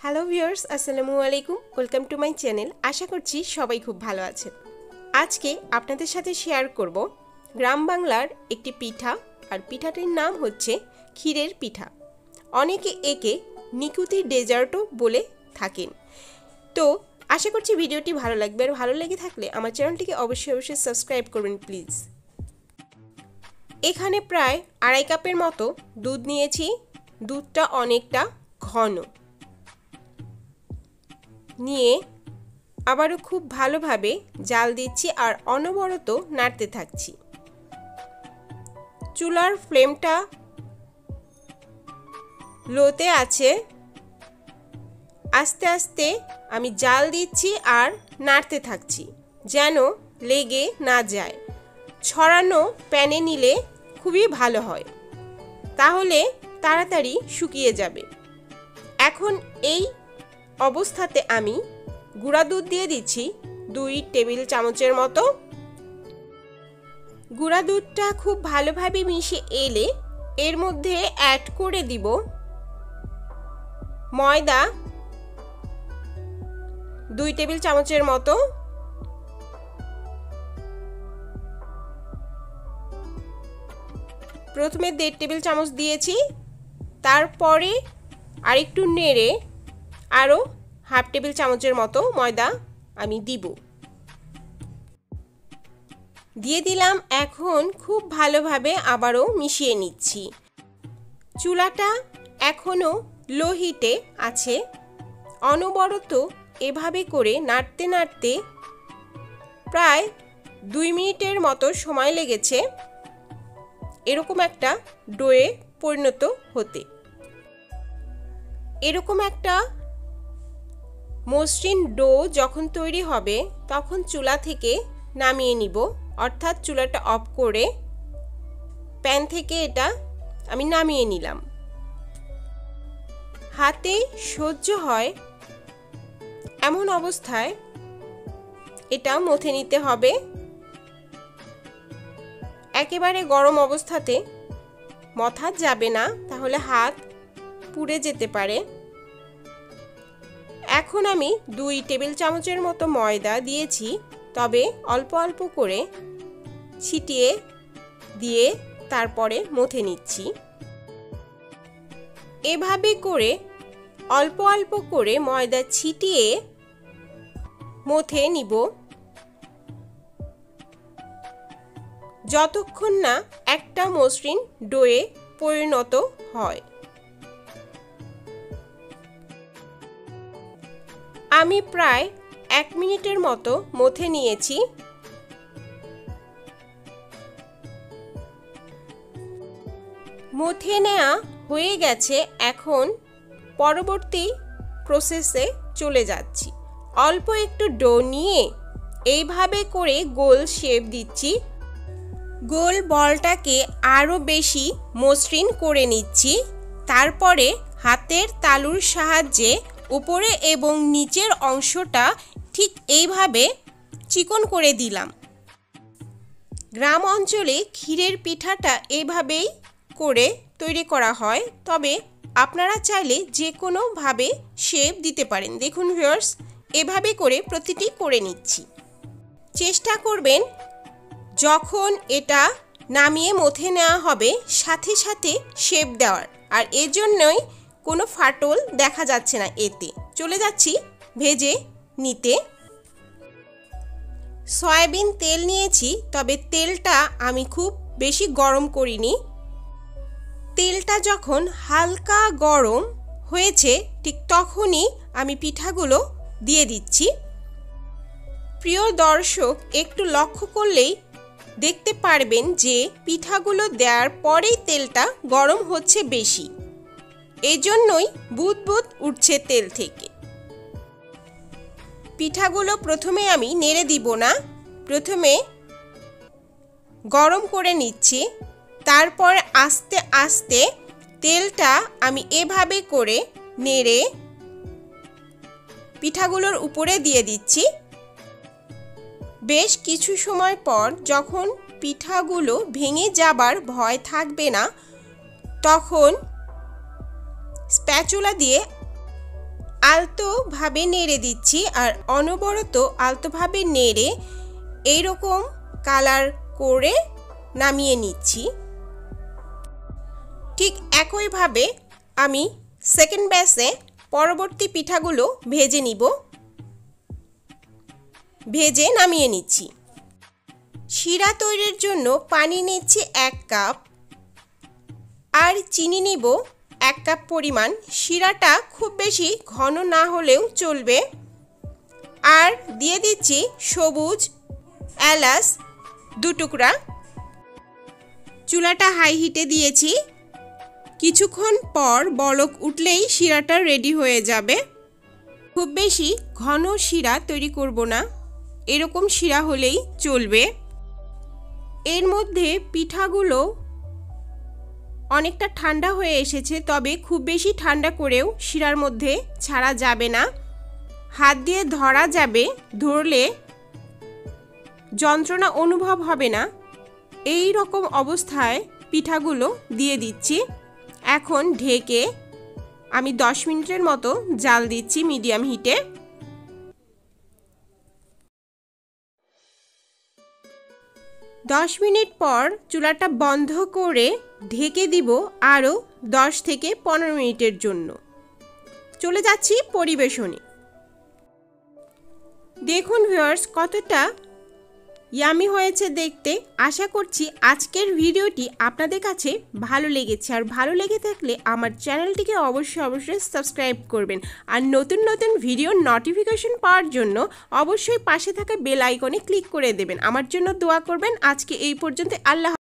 Hello viewers, আসসালামু আলাইকুম। Welcome to my channel. আশা করছি সবাই খুব ভালো আছেন। আজকে আপনাদের সাথে শেয়ার করব গ্রাম বাংলার একটি পিঠা, আর পিঠাটির নাম হচ্ছে ক্ষীরের পিঠা। অনেকে একে নিকুতির ডেজার্টও বলে থাকেন। তো আশা করছি ভিডিওটি ভালো লাগবে, আর ভালো লেগে থাকলে আমার চ্যানেলটিকে অবশ্যই সাবস্ক্রাইব করবেন প্লিজ। এখানে প্রায় 2.5 কাপের মতো দুধ নিয়েছি। দুধটা অনেকটা ঘন নিয়ে আবারও খুব ভালোভাবে জাল দিচ্ছি আর অনবরত নাড়তে থাকছি। চুলার ফ্লেমটা লোতে আছে। আস্তে আস্তে আমি জাল দিচ্ছি আর নাড়তে থাকছি যেন লেগে না যায়। ছড়ানো প্যানে নিলে খুবই ভালো হয়, তাহলে তাড়াতাড়ি শুকিয়ে যাবে। এখন এই অবস্থাতে আমি গুঁড়া দুধ দিয়ে দিচ্ছি 2 টেবিল চামচের মতো। গুঁড়া দুধটা খুব ভালোভাবে মিশে এলে এর মধ্যে অ্যাড করে দিব ময়দা 2 টেবিল চামচের মতো। প্রথমে 1.5 টেবিল চামচ দিয়েছি, তারপরে আরেকটু নেড়ে আরও 1/2 টেবিল চামচের মতো ময়দা আমি দিয়ে দিলাম। এখন খুব ভালোভাবে আবারও মিশিয়ে নিচ্ছি। চুলাটা এখনও লো হিটে আছে। অনবরত এভাবে করে নাড়তে নাড়তে প্রায় 2 মিনিটের মতো সময় লেগেছে এরকম একটা ডোয়ে পরিণত হতে। এরকম একটা মসৃণ ডো যখন তৈরি হবে তখন চুলা থেকে নামিয়ে নিব, অর্থাৎ চুলাটা অফ করে প্যান থেকে এটা আমি নামিয়ে নিলাম। হাতে সহ্য হয় এমন অবস্থায় এটা মথে নিতে হবে। একেবারে গরম অবস্থাতে মথা যাবে না, তাহলে হাত পুড়ে যেতে পারে। এখন আমি 2 টেবিল চামচের মতো ময়দা দিয়েছি, তবে অল্প অল্প করে ছিটিয়ে দিয়ে তারপরে মথে নিচ্ছি। এভাবে করে অল্প অল্প করে ময়দা ছিটিয়ে মথে নিব যতক্ষণ না একটা মসৃণ ডোয়ে পরিণত হয়। আমি প্রায় 1 মিনিটের মতো মথে নিয়েছি। মথে নেওয়া হয়ে গেছে। এখন পরবর্তী প্রসেসে চলে যাচ্ছি। অল্প একটু ডো নিয়ে এইভাবে করে গোল শেপ দিচ্ছি। গোল বলটাকে আরও বেশি মসৃণ করে নিচ্ছি। তারপরে হাতের তালুর সাহায্যে উপরে এবং নিচের অংশটা ঠিক এইভাবে চিকন করে দিলাম। গ্রাম অঞ্চলে ক্ষীরের পিঠাটা এইভাবেই করে তৈরি করা হয়, তবে আপনারা চাইলে যে কোনোভাবে শেপ দিতে পারেন। দেখুন ভিউয়ার্স, এভাবে করে প্রতিটি করে নিচ্ছি। চেষ্টা করবেন যখন এটা নামিয়ে মথে নেওয়া হবে সাথে সাথে শেপ দেওয়ার, আর এজন্যই কোনো ফাটল দেখা যাচ্ছে না। এতে চলে যাচ্ছি ভেজে নিতে। সয়াবিন তেল নিয়েছি, তবে তেলটা আমি খুব বেশি গরম করিনি। তেলটা যখন হালকা গরম হয়েছে ঠিক তখনই আমি পিঠাগুলো দিয়ে দিচ্ছি। প্রিয় দর্শক, একটু লক্ষ্য করলেই দেখতে পারবেন যে পিঠাগুলো দেওয়ার পরেই তেলটা গরম হচ্ছে বেশি, এই জন্যই বুদবুদ উঠছে তেল থেকে। পিঠাগুলো প্রথমে আমি নেড়ে দিব না, প্রথমে গরম করে নিচ্ছি। তারপর আস্তে আস্তে তেলটা আমি এভাবে করে নেড়ে পিঠাগুলোর উপরে দিয়ে দিচ্ছি। বেশ কিছু সময় পর যখন পিঠাগুলো ভেঙে যাবার ভয় থাকবে না, তখন স্প্যাচুলা দিয়ে আলতোভাবে নেড়ে দিচ্ছি আর অনবরত আলতোভাবে নেড়ে এইরকম কালার করে নামিয়ে নিচ্ছি। ঠিক একইভাবে আমি সেকেন্ড ব্যাচে পরবর্তী পিঠাগুলো ভেজে নিব। ভেজে নামিয়ে নিচ্ছি। শিরা তৈরির জন্য পানি নিচ্ছি 1 কাপ আর চিনি নিব 1 কাপ পরিমাণ। শিরাটা খুব বেশি ঘন না হলেও চলবে। আর দিয়ে দিচ্ছি সবুজ এলাচ 2 টুকরা। চুলাটা হাই হিটে দিয়েছি। কিছুক্ষণ পর বলক উঠলেই শিরাটা রেডি হয়ে যাবে। খুব বেশি ঘন শিরা তৈরি করব না, এরকম শিরা হলেই চলবে। এর মধ্যে পিঠাগুলো অনেকটা ঠান্ডা হয়ে এসেছে, তবে খুব বেশি ঠান্ডা করেও শিরার মধ্যে ছাড়া যাবে না। হাত দিয়ে ধরা যাবে, ধরলে যন্ত্রণা অনুভব হবে না। এই রকম অবস্থায় পিঠাগুলো দিয়ে দিচ্ছি। এখন ঢেকে আমি 10 মিনিটের মতো জাল দিচ্ছি মিডিয়াম হিটে। 10 মিনিট পর চুলাটা বন্ধ করে ঢেকে দিব আরও 10 থেকে 15 মিনিটের জন্য। চলে যাচ্ছি পরিবেশনে। দেখুন ভিউয়ার্স, কতটা ইয়ামি হয়েছে দেখতে। আশা করছি আজকের ভিডিওটি আপনাদের কাছে ভালো লেগেছে। আর ভালো লেগে থাকলে আমার চ্যানেলটিকে অবশ্যই সাবস্ক্রাইব করবেন। আর নতুন নতুন ভিডিওর নোটিফিকেশন পাওয়ার জন্য অবশ্যই পাশে থাকা বেল আইকনে ক্লিক করে দেবেন। আমার জন্য দোয়া করবেন। আজকে এই পর্যন্ত। আল্লাহ।